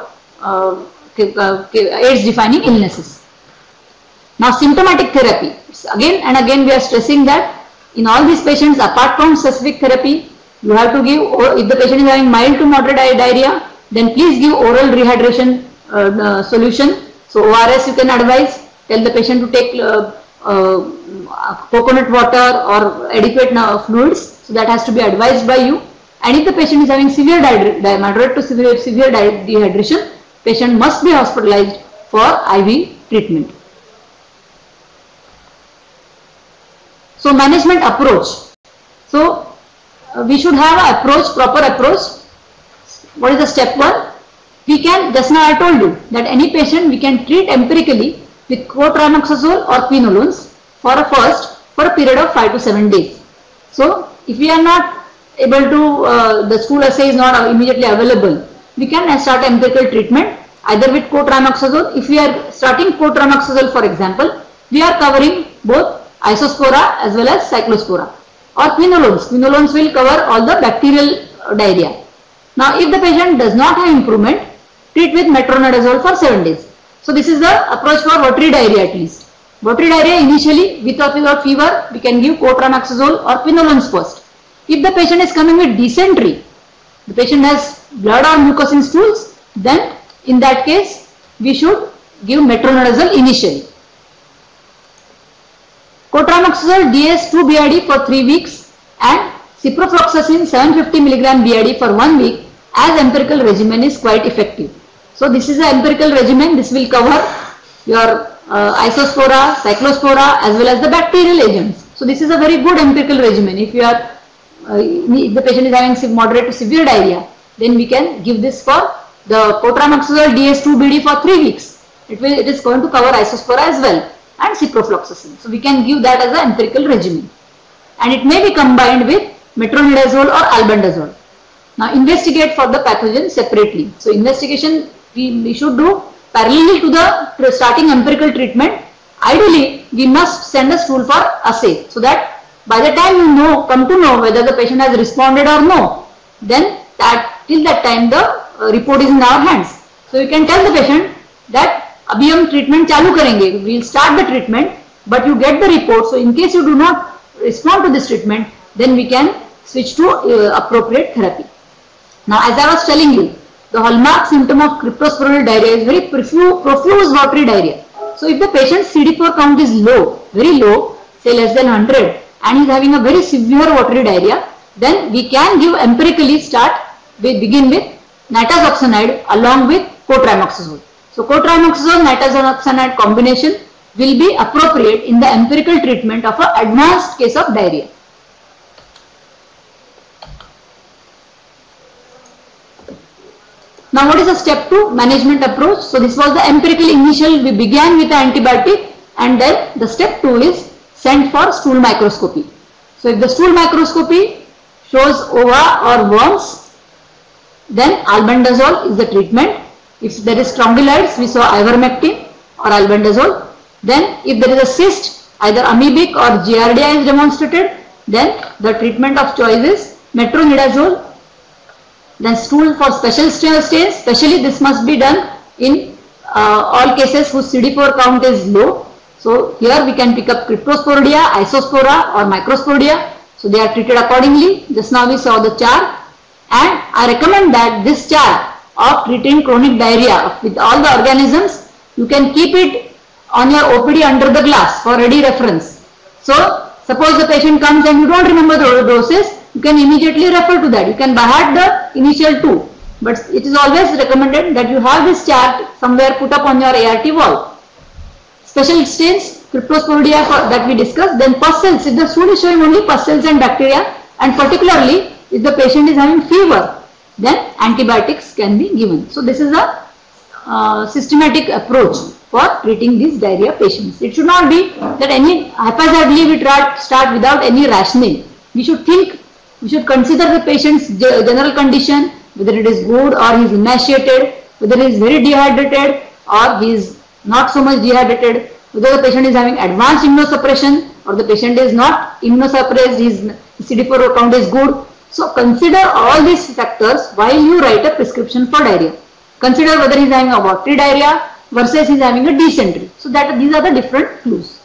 AIDS defining illnesses. Now symptomatic therapy, again and again we are stressing that in all these patients, apart from specific therapy, you have to give, if the patient is having mild to moderate diarrhea, then please give oral rehydration solution. So ORS you can advise, tell the patient to take coconut water or adequate fluids, so that has to be advised by you. And if the patient is having severe moderate to severe dehydration, patient must be hospitalized for IV treatment. So management approach. So we should have an approach, proper approach. What is the step 1? We can, just now I told you that any patient we can treat empirically with cotrimoxazole or quinolones for a period of 5 to 7 days. So if we are not able to, the stool assay is not immediately available, we can start empirical treatment either with cotrimoxazole. If we are starting cotrimoxazole, for example, we are covering both isospora as well as cyclospora, or quinolones. Quinolones will cover all the bacterial diarrhea. Now if the patient does not have improvement, treat with metronidazole for 7 days. So this is the approach for watery diarrhea at least. Watery diarrhea initially with or without fever, we can give cotrimoxazole or quinolones first. If the patient is coming with dysentery, the patient has blood or mucus in stools, then in that case we should give metronidazole initially. Cotrimoxazole DS 2 BID for 3 weeks and ciprofloxacin 750 mg BID for 1 week as empirical regimen is quite effective. So this is an empirical regimen. This will cover your isospora, cyclospora as well as the bacterial agents. So this is a very good empirical regimen. If you are if the patient is having moderate to severe diarrhea, then we can give this for the cotrimoxazole DS 2 BD for 3 weeks. It is going to cover isospora as well and ciprofloxacin. So we can give that as an empirical regimen, and it may be combined with metronidazole or albendazole. Now investigate for the pathogen separately. So investigation we should do parallel to the starting empirical treatment. Ideally we must send a stool for assay, so that by the time you come to know whether the patient has responded or no, then till that time the report is in our hands. So you can tell the patient that अभी हम treatment चालू करेंगे, we will start the treatment, but you get the report. So in case you do not respond to this treatment, then we can switch to appropriate therapy. Now as I was telling you, the hallmark symptom of cryptosporidial diarrhea is very profuse watery diarrhea. So if the patient's CD4 count is low, very low, say less than 100, and he is having a very severe watery diarrhea, then we can give empirically begin with nitazoxanide along with cotrimoxazole. So cotrimoxazole nitazoxanide combination will be appropriate in the empirical treatment of an advanced case of diarrhea. Now what is the step 2 management approach? So this was the empirical initial, we began with the antibiotic, and then the step 2 is sent for stool microscopy. So if the stool microscopy shows ova or worms, then albendazole is the treatment. If there is strongyloids, we saw ivermectin or albendazole. Then if there is a cyst, either amoebic or giardia is demonstrated, then the treatment of choice is metronidazole. Then stool for special stains, especially this must be done in all cases whose CD4 count is low. So here we can pick up cryptosporidia, isospora or microsporidia. So they are treated accordingly. Just now we saw the chart, and I recommend that this chart of treating chronic diarrhea with all the organisms, you can keep it on your OPD under the glass for ready reference. So suppose the patient comes and you don't remember the doses, you can immediately refer to that. You can by heart the initial 2, but it is always recommended that you have this chart somewhere put up on your ART wall. Special stains, cryptosporidia that we discussed, then pus cells, if the stool is showing only pus cells and bacteria, and particularly if the patient is having fever, then antibiotics can be given. So this is a systematic approach for treating these diarrhea patients. It should not be that any haphazardly we start without any rationing. We should think, we should consider the patient's general condition, whether it is good or he is emaciated, whether he is very dehydrated or he is not so much dehydrated, whether the patient is having advanced immunosuppression or the patient is not immunosuppressed, his CD4 count is good. So consider all these factors while you write a prescription for diarrhea. Consider whether he is having a watery diarrhea versus he is having a dysentery. So that these are the different clues.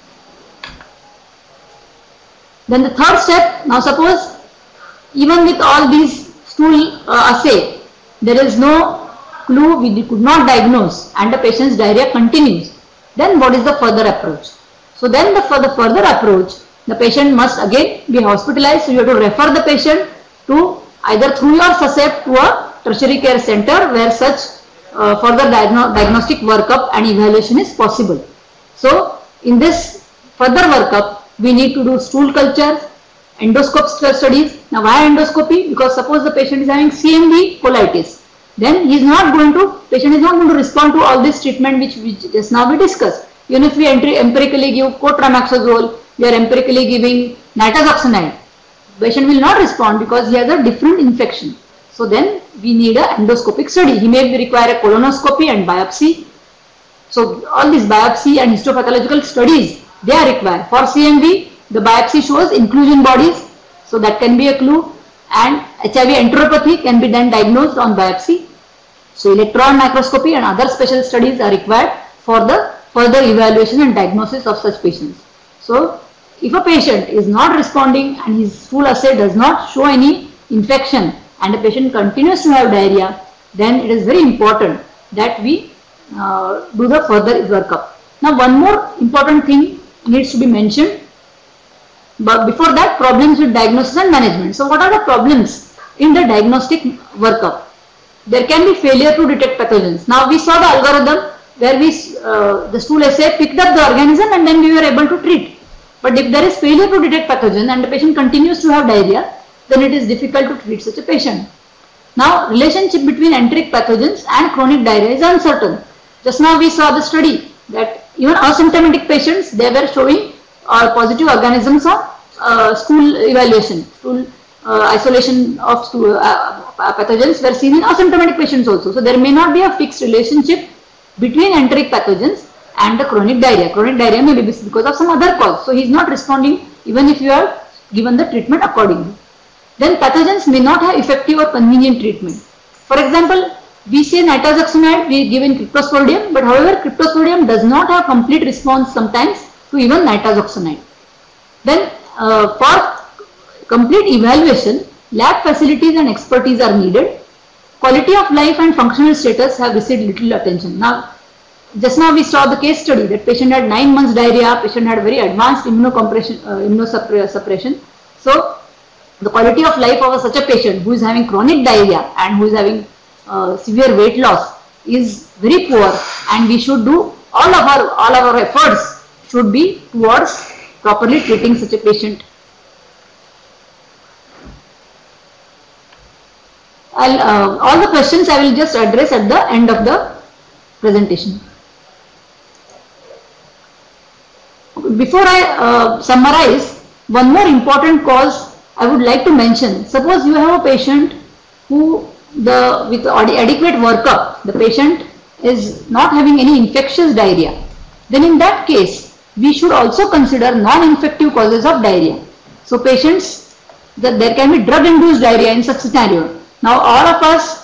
Then the third step, now suppose even with all these stool assay, there is no clue, we could not diagnose, and the patient's diarrhea continues. Then what is the further approach? So then for the further approach, the patient must again be hospitalized. So you have to refer the patient to either through your SASEP to a tertiary care center where such further diagnostic workup and evaluation is possible. So in this further workup, we need to do stool culture, endoscope studies. Now why endoscopy? Because suppose the patient is having CMV colitis, then patient is not going to respond to all this treatment which just now we discussed. Even if we empirically give cotrimoxazole, we are empirically giving nitazoxanide, patient will not respond because he has a different infection. So then we need a endoscopic study. He may require a colonoscopy and biopsy. So all these biopsy and histopathological studies, they are required. For CMV, the biopsy shows inclusion bodies, so that can be a clue, and HIV enteropathy can be then diagnosed on biopsy. So electron microscopy and other special studies are required for the further evaluation and diagnosis of such patients. So if a patient is not responding and his stool assay does not show any infection and the patient continues to have diarrhea, then it is very important that we do the further workup. Now one more important thing needs to be mentioned, but before that, problems with diagnosis and management. So what are the problems in the diagnostic workup? There can be failure to detect pathogens. Now we saw the algorithm where the stool assay picked up the organism and then we were able to treat. But if there is failure to detect pathogen and the patient continues to have diarrhea, then it is difficult to treat such a patient. Now relationship between enteric pathogens and chronic diarrhea is uncertain. Just now we saw the study that even asymptomatic patients, they were showing positive organisms of stool evaluation, stool isolation of stool, pathogens were seen in asymptomatic patients also. So there may not be a fixed relationship between enteric pathogens and the chronic diarrhea. Chronic diarrhea may be because of some other cause. So he is not responding even if you are given the treatment accordingly. Then pathogens may not have effective or convenient treatment. For example, we say nitazoxanide we give in cryptosporidium, but however cryptosporidium does not have complete response sometimes to even nitazoxanide. Then for complete evaluation, lab facilities and expertise are needed. Quality of life and functional status have received little attention. Now, just now we saw the case study that patient had 9 months diarrhea, patient had very advanced immunosuppression. So the quality of life of such a patient who is having chronic diarrhea and who is having severe weight loss is very poor, and we should do all our efforts should be towards properly treating such a patient. All the questions I will just address at the end of the presentation. Before I summarize, one more important cause I would like to mention. Suppose you have a patient who with adequate workup, the patient is not having any infectious diarrhea. Then in that case, we should also consider non-infective causes of diarrhea. So patients, there can be drug-induced diarrhea in such scenario. Now all of us,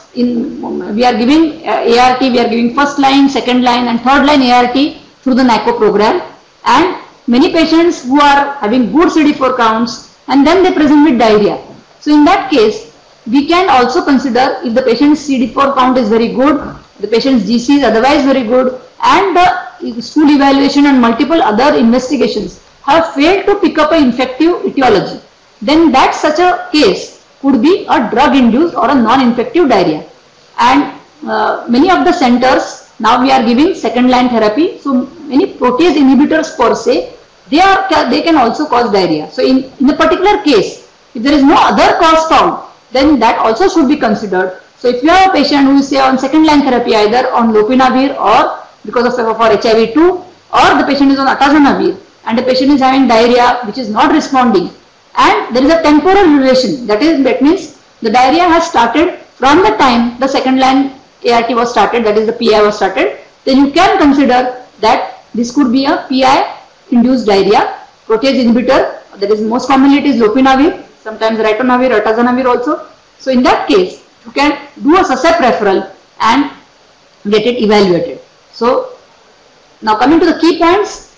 we are giving ART, we are giving first line, second line and third line ART through the NACO program, and many patients who are having good CD4 counts and then they present with diarrhea. So in that case, we can also consider if the patient's CD4 count is very good, the patient's GC is otherwise very good, and the stool evaluation and multiple other investigations have failed to pick up an infective etiology, then that such a case could be a drug-induced or a non-infective diarrhea. And many of the centers now we are giving second line therapy. So many protease inhibitors per se, they can also cause diarrhea. So in a particular case, if there is no other cause found, then that also should be considered. So if you have a patient who is say on second line therapy, either on lopinavir or because of for HIV-2, or the patient is on atazanavir and the patient is having diarrhea which is not responding, and there is a temporal relation, that means the diarrhea has started from the time the second line ART was started, that is the PI was started, then you can consider that this could be a PI induced diarrhea. Protease inhibitor, that is most commonly it is lopinavir, sometimes ritonavir, atazanavir also. So in that case, you can do a SUSEP referral and get it evaluated. So now coming to the key points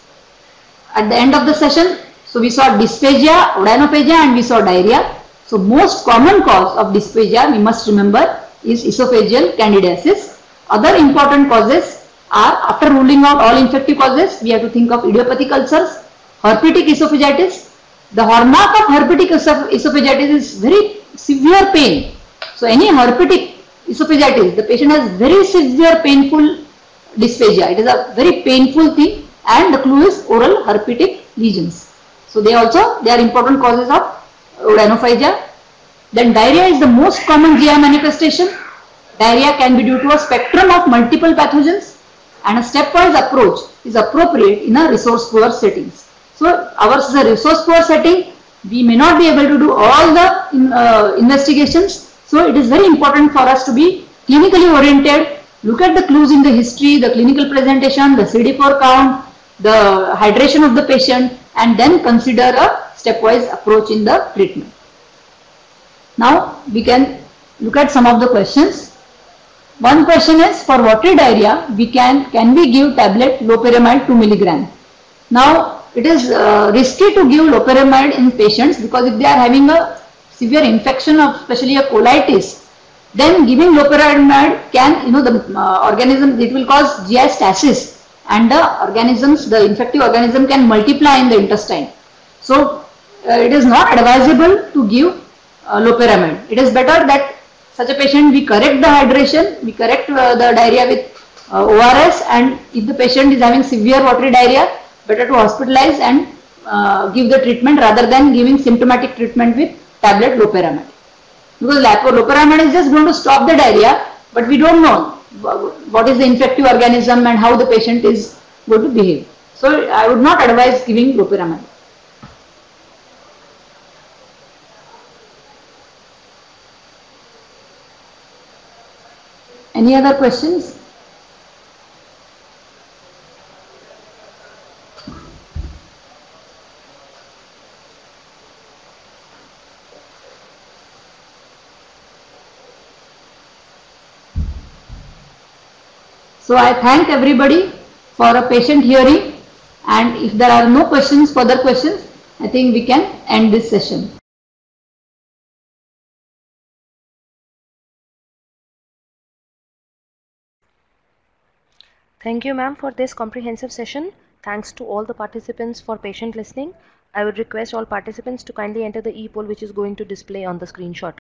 at the end of the session. So we saw dysphagia, odynophagia, and we saw diarrhea. So most common cause of dysphagia, we must remember, is esophageal candidiasis. Other important causes are, after ruling out all infective causes, we have to think of idiopathic ulcers, herpetic esophagitis. The hallmark of herpetic esophagitis is very severe pain. So any herpetic esophagitis, the patient has very severe painful dysphagia. It is a very painful thing, and the clue is oral herpetic lesions. So they are important causes of odynophagia. Then diarrhea is the most common GI manifestation. Diarrhea can be due to a spectrum of multiple pathogens, and a stepwise approach is appropriate in a resource poor settings. So ours is a resource poor setting. We may not be able to do all the investigations. So it is very important for us to be clinically oriented, look at the clues in the history, the clinical presentation, the CD4 count, the hydration of the patient, and then consider a stepwise approach in the treatment. Now we can look at some of the questions. One question is, for watery diarrhea, can we give tablet loperamide 2 mg? Now it is risky to give loperamide in patients, because if they are having a severe infection of especially a colitis, then giving loperamide can, the organism, it will cause GI stasis, and the infective organism can multiply in the intestine. So it is not advisable to give loperamide. It is better that such a patient, we correct the hydration, we correct the diarrhea with ORS, and if the patient is having severe watery diarrhea, better to hospitalize and give the treatment rather than giving symptomatic treatment with tablet loperamide. Because loperamide is just going to stop the diarrhea, but we don't know what is the infective organism and how the patient is going to behave. So I would not advise giving loperamide. Any other questions? So I thank everybody for a patient hearing, and if there are no questions, further questions, I think we can end this session. Thank you, ma'am, for this comprehensive session. Thanks to all the participants for patient listening. I would request all participants to kindly enter the e-poll which is going to display on the screen shortly.